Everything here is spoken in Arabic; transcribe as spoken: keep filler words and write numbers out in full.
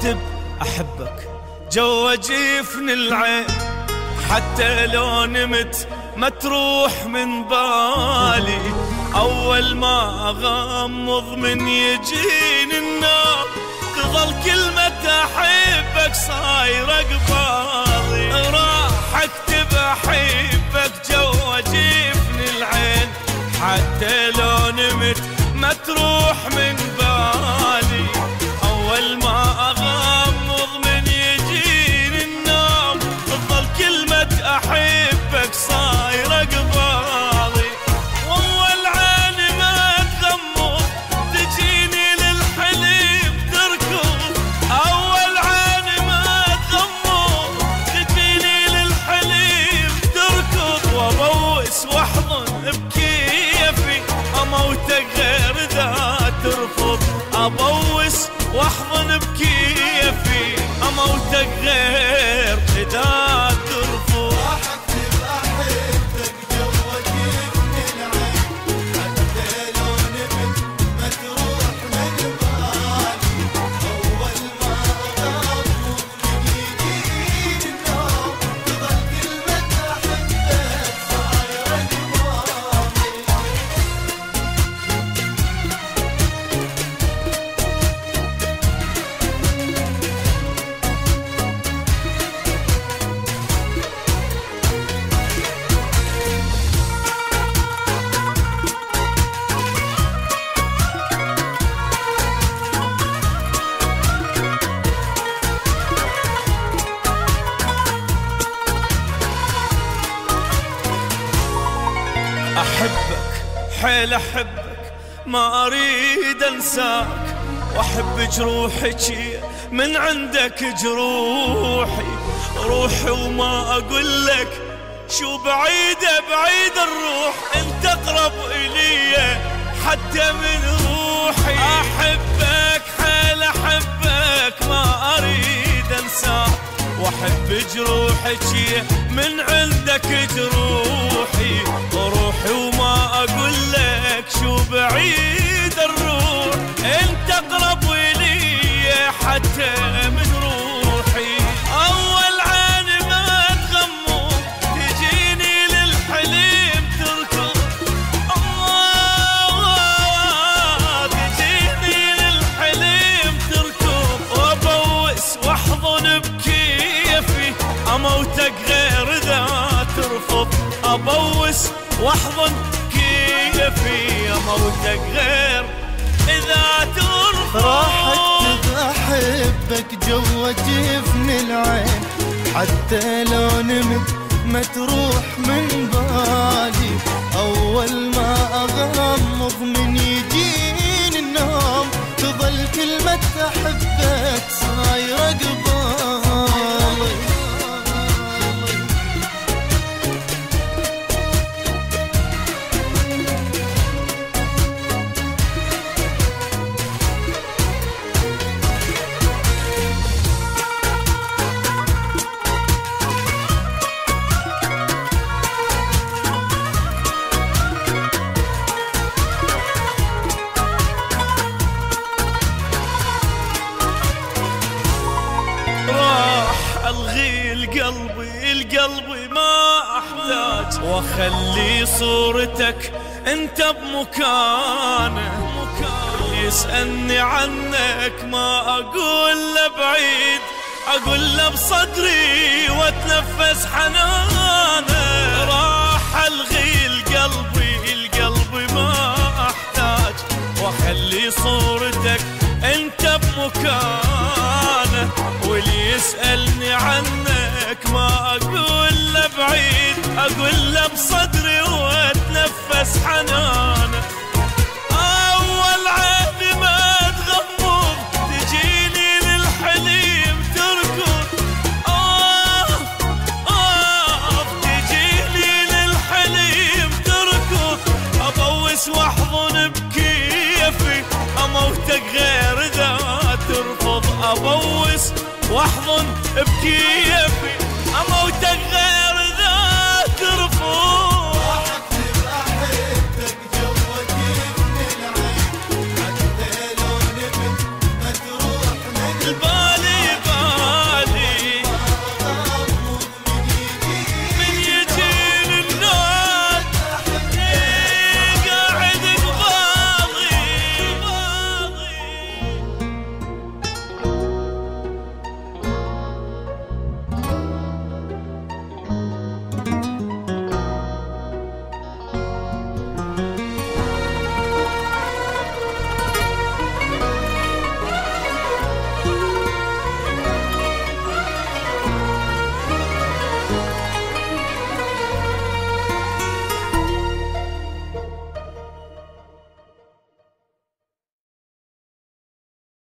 اكتب احبك جوا جفن العين، حتى لو نمت ما تروح من بالي. اول ما اغمض من يجيني النوم تظل كلمة احبك صايرة قبالي. راح اكتب احبك جوا جفن العين، حتى لو نمت ما تروح من بالي. اول ما اغمض من يجيني النوم تظل كلمة احبك صايرة قبالي. واول عيني ما تغمض تجيني للحليم تركض. اول عيني ما تغمض تجيني للحليم تركض. وابوس واحضن بكيفي اموتك غير ذا ترفض. ابوس واحضن بكيفي اموتك غير ذا ترفض. راح اكتب احبك جوا جفن العين، حتى لو نمت ما تروح من بالي. اول ما اغمض من يجيني النوم تظل كلمة احبك صايرة قبالي. احبك حيل احبك ما اريد انساك، واحب جروحك من عندك جروحي. روحي وما اقول لك شو بعيدة بعيد الروح، انت اقرب الي حتى من روحي. احبك حيل احبك ما اريد انساك، واحب جروحك من عندك جروحي. روحي وما اقول لك شو بعيد الروح، انت اقرب الي حتى من روحي. اول عين ما تغمض تجيني للحليم تركض. الله تجيني للحليم تركض. وابوس واحضن بكيفي اموتك غير ذا ترفض. ابوس واحضن كيفي اموتك غير اذا ترفض. راح اكتب احبك جوا جفن العين، حتى لو نمت ما تروح من بالي. اول ما اغمض من يجيني النوم تظل كلمة احبك صايرة قبالي. الغي القلبي القلبي ما احتاج، واخلي صورتك انت بمكانه. يسألني عنك ما اقول له بعيد، اقول له بصدري واتنفس حنانه. راح الغي القلبي القلبي ما احتاج، واخلي صورتك انت بمكانه. واللي يسألني عنك ما اقول له بعيد، اقول له بصدري واتنفس حنانه. اول عين ما تغمض تجيني للحليم تركض. آه آه تجيني للحليم تركض. ابوس واحضن بكيفي اموتك غير ذا ترفض. ابوس واحضن بكيفي اموتك غير